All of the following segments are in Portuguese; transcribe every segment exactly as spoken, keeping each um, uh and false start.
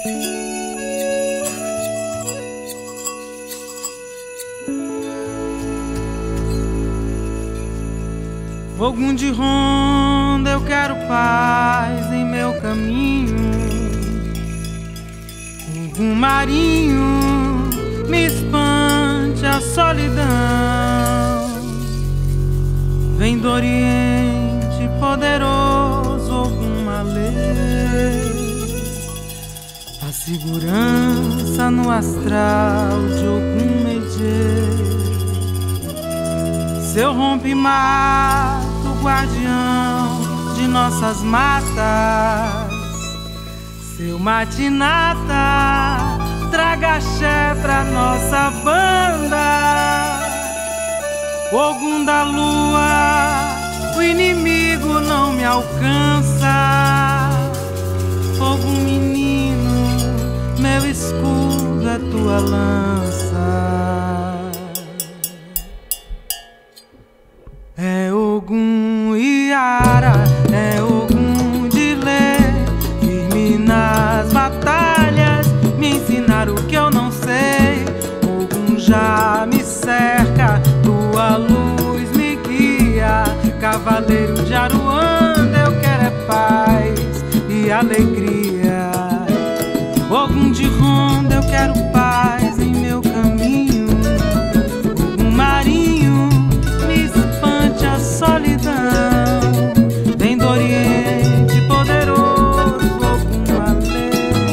Ogum de ronda, eu quero paz em meu caminho. Ogum marinho, me espante a solidão. Vem do Oriente poderoso, Ogum Malê. A segurança no astral de Ogum Medjê. Seu rompe-mato, guardião de nossas matas. Seu matinata, traga axé pra nossa banda. Ogum da lua, o inimigo não me alcança. Ogum menino, meu escudo é tua lança. É Ogum Iara, é Ogum de lê, firme nas batalhas, me ensinar o que eu não sei. Ogum já me cerca, tua luz me guia. Cavaleiro de Aruanda, eu quero é paz e alegria. Ogum de ronda, eu quero paz em meu caminho. Ogum marinho, a solidão, vem do Oriente poderoso, Ogum Malê.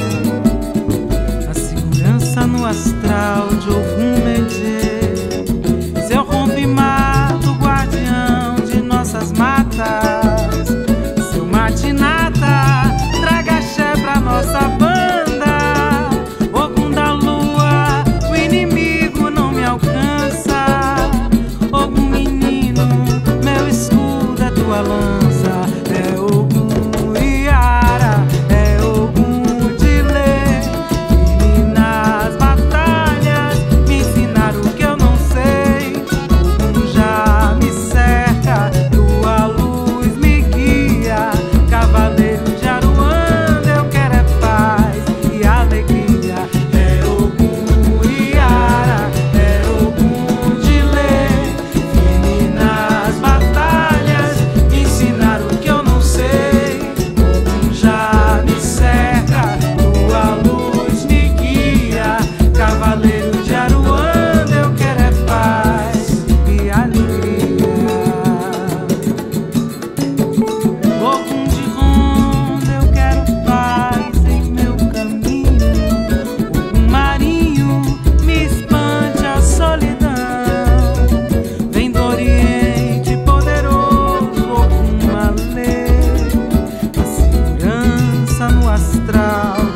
A segurança no astral de Ogum Medjê. Seu rompe-mato, guardião de nossas matas. Seu matinata, traga axé pra nossa banda. Ogum da lua, o inimigo não me alcança. Ogum menino, meu escudo é tua lança. É Ogum Iara, é Ogum de lê, firme nas batalhas, me ensinar o que eu não sei. Ogum já me cerca, tua luz me guia. Cavaleiro de Aruanda, eu quero é paz e alegria. É Ogum Iara, é Ogum de lê, firme nas batalhas, me ensinar o que eu não sei. Ogum já me cerca, tua luz me guia. Cavaleiro de Aruanda, eu quero é paz e alegria. Ogum de ronda, eu quero paz em meu caminho. Ogum marinho, me espante a solidão. Vem do Oriente poderoso, Ogum Malê. A segurança no astral